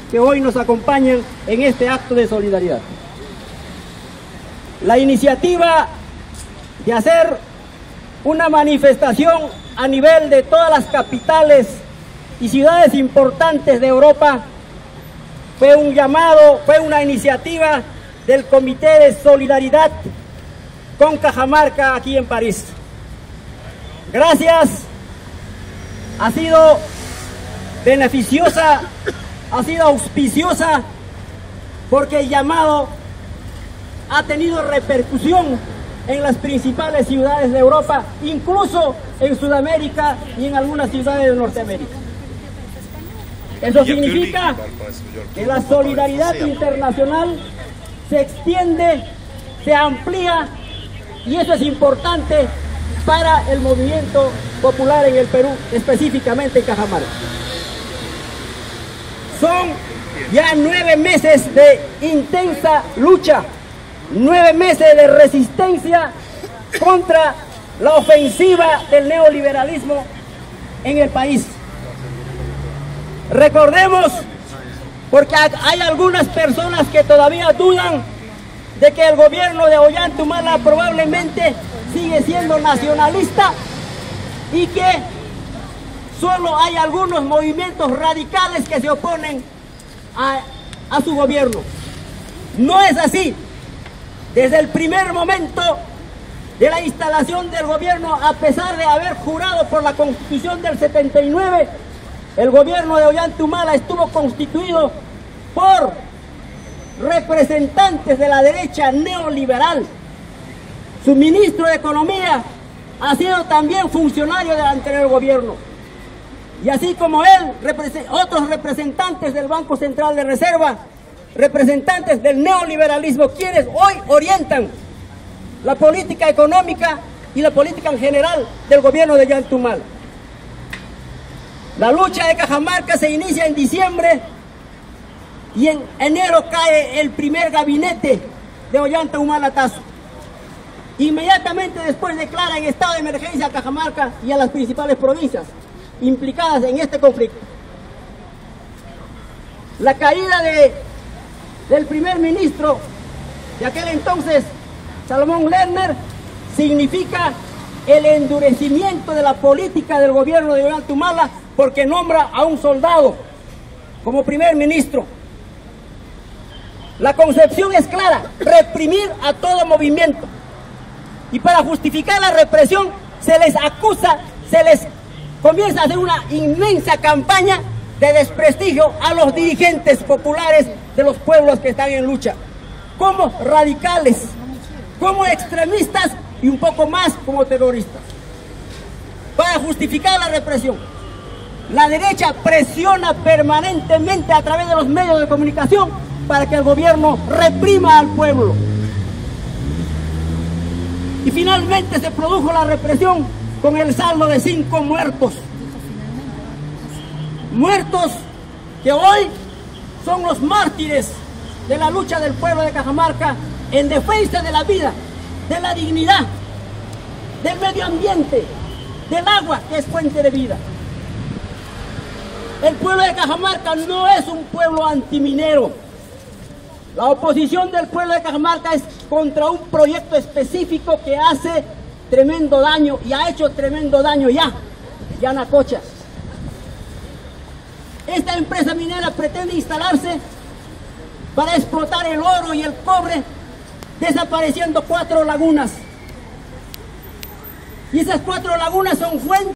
que hoy nos acompañan en este acto de solidaridad. La iniciativa de hacer una manifestación a nivel de todas las capitales y ciudades importantes de Europa fue un llamado, fue una iniciativa del Comité de Solidaridad con Cajamarca aquí en París. Gracias, ha sido beneficiosa, ha sido auspiciosa, porque el llamado ha tenido repercusión en las principales ciudades de Europa, incluso en Sudamérica y en algunas ciudades de Norteamérica. Eso significa que la solidaridad internacional se extiende, se amplía, y eso es importante para el movimiento popular en el Perú, específicamente en Cajamarca. Son ya 9 meses de intensa lucha, 9 meses de resistencia contra la ofensiva del neoliberalismo en el país. Recordemos, porque hay algunas personas que todavía dudan de que el gobierno de Ollanta Humala probablemente sigue siendo nacionalista y que solo hay algunos movimientos radicales que se oponen a su gobierno. No es así. Desde el primer momento de la instalación del gobierno, a pesar de haber jurado por la Constitución del 79, el gobierno de Ollanta Humala estuvo constituido por representantes de la derecha neoliberal. Su ministro de Economía ha sido también funcionario del anterior gobierno. Y así como él, otros representantes del Banco Central de Reserva, representantes del neoliberalismo, quienes hoy orientan la política económica y la política en general del gobierno de Ollanta Humala. La lucha de Cajamarca se inicia en diciembre y en enero cae el primer gabinete de Ollanta Humala Tazo. Inmediatamente después declara en estado de emergencia a Cajamarca y a las principales provincias implicadas en este conflicto. La caída del primer ministro de aquel entonces, Salomón Lerner, significa el endurecimiento de la política del gobierno de Ollanta Humala, porque nombra a un soldado como primer ministro. La concepción es clara: reprimir a todo movimiento. Y para justificar la represión se les acusa, se les comienza a hacer una inmensa campaña de desprestigio a los dirigentes populares de los pueblos que están en lucha, como radicales, como extremistas y un poco más como terroristas. Para justificar la represión, la derecha presiona permanentemente a través de los medios de comunicación para que el gobierno reprima al pueblo. Y finalmente se produjo la represión con el saldo de 5 muertos. Muertos que hoy son los mártires de la lucha del pueblo de Cajamarca en defensa de la vida, de la dignidad, del medio ambiente, del agua, que es fuente de vida. El pueblo de Cajamarca no es un pueblo antiminero. La oposición del pueblo de Cajamarca es contra un proyecto específico que hace tremendo daño y ha hecho tremendo daño ya, Yanacocha. Esta empresa minera pretende instalarse para explotar el oro y el cobre, desapareciendo 4 lagunas. Y esas 4 lagunas son fuentes